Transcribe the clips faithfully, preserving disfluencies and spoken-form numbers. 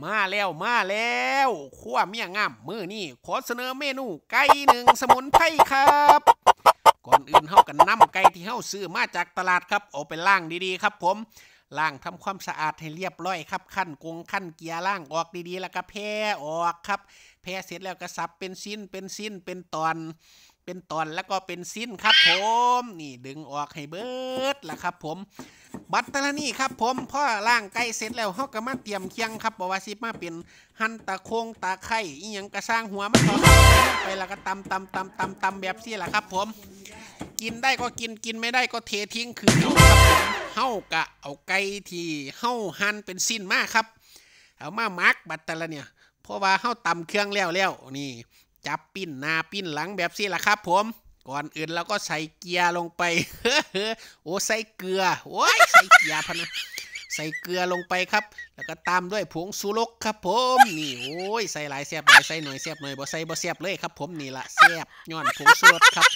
มาแล้วมาแล้วขั้วเมียงามมือนี่ขอเสนอเมนูไก่หนึ่งสมุนไพรครับก่อนอื่นเฮากันนำไก่ที่เฮาซื้อมาจากตลาดครับเอาไปล้างดีๆครับผมล้างทำความสะอาดให้เรียบร้อยครับขั้นกงขั้นเกียร์ล้างออกดีๆแล้วก็แผ่ออกครับแผ่เสร็จแล้วก็สับเป็นชิ้นเป็นชิ้นเป็นตอนเป็นตอนแล้วก็เป็นชิ้นครับผมนี่ดึงออกให้เบิดละครับผมบัตรละนี่ครับผมพอล้างไก่เสร็จแล้วเฮาก็มาเตรียมเคียงครับบ่ว่าสิมาเป็นหั่นตะโคงตะไคร้อีหยังกระสร้างหัวมันก็ไปแล้วก็ตำตำตำตำตำแบบนี้แหละครับผมกินได้ก็กินกินไม่ได้ก็เททิ้งคือเอาครับผมเฮากะเอาไก่ที่เฮาหั่นเป็นชิ้นมาครับเอามาหมักบัตรละเนี่ยเพราะว่าเฮาตำเครื่องแล้วแล้วนี่จับปิ้นหน้าปิ้นหลังแบบนี้แหละครับผมก่อนอื่นเราก็ใส่เกียร์ลงไปโอ้ใส่เกลือโอ้ยใส่เกียร์พะนะใส่เกลือลงไปครับแล้วก็ตามด้วยผงชูรสครับผมนี่โอ้ยใส่หลายแซ่บหลายใส่หน่อยแซ่บหน่อยบ่ใส่บ่แซ่บเลยครับผมนี่ละแซ่บย้อนผงชูรสครับ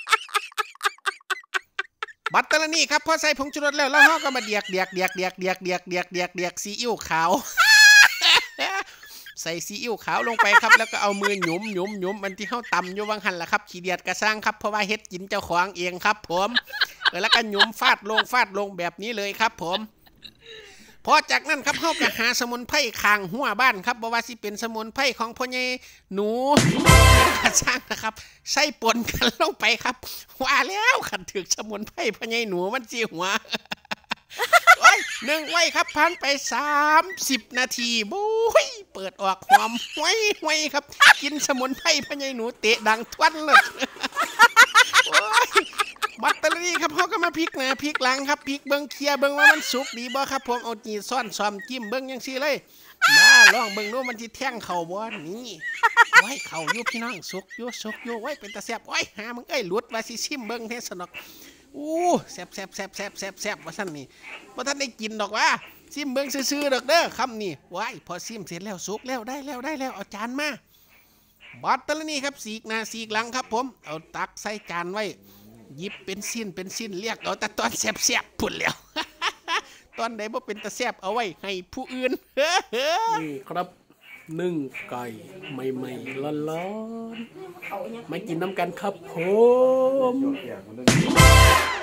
บัตรละนี่ครับพอใส่ผงชูรสแล้วแล้วเราก็มาเดียกเดียกเดียกเดียกเดียกเดียกเดียกเดียกเดียกซีอิ๊วขาวใส่ซีอิ๊วขาวลงไปครับแล้วก็เอามือหยุมหยุมหยุมมันที่เข้าตำอยู่วังหันละครับขี้เดียดกระซ้างครับเพราะว่าเฮ็ดกินเจ้าของเองครับผมแล้วก็หยุมฟาดลงฟาดลงแบบนี้เลยครับผมพอจากนั้นครับเข้าก็หาสมุนไพรคางหัวบ้านครับบ่ว่าสิเป็นสมุนไพรของพ่อใหญ่หนูกระซ้างนะครับใส่ปนกันลงไปครับว่าแล้วขันถึกสมุนไพรพ่อใหญ่หนูมันจีหัวหนึ่งไว้ครับพันไปสามสิบนาทีบุ้ยเปิดออกหอมไว้ไว้ครับกินสมุนไพรพญายหนูเตะดังทวนเลยบัตเตอรี่ครับเขาก็มาพลิกนะพลิกหลังครับพลิกเบิ้งเคลียร์เบิ้งว่ามันสุกดีบ่ครับผมเอาจีซ่อนซ้อมจิ้มเบิ้งยังซี่เลยมาลองเบิ้งดูมันจะแท่งเข่าบ่นี่ไว้เข่าอยู่พี่น้องสุกอยู่สุกอยู่ไว้เป็นตาแซ่บไว้หามึงเอ้ยหลุดว่าสิชิมเบิ้งเทสนอกอู้แซ่บแซ่บแซ่บแซ่บแซ่บแซ่บว่าท่านนี่ว่าท่านได้กินดอกว่าซิมเบิ้งซื่อๆดอกเด้อคำนี่ว้ายพอซิมเสร็จแล้วสุกแล้วได้แล้วได้แล้วเอาจานมาบัตเตอร์นี่ครับสีกหน้าสีกหลังครับผมเอาตักใส่จานไว้หยิบเป็นสิ้นเป็นสิ้นเรียกเอาแต่ตอนแซ่บๆพุ่นแล้วตอนไหนบ่เป็นตะแซ่บเอาไว้ให้ผู้อื่นนี่ครับนึ่งไก่ใหม่ๆร้อนๆมากินน้ำกันครับผม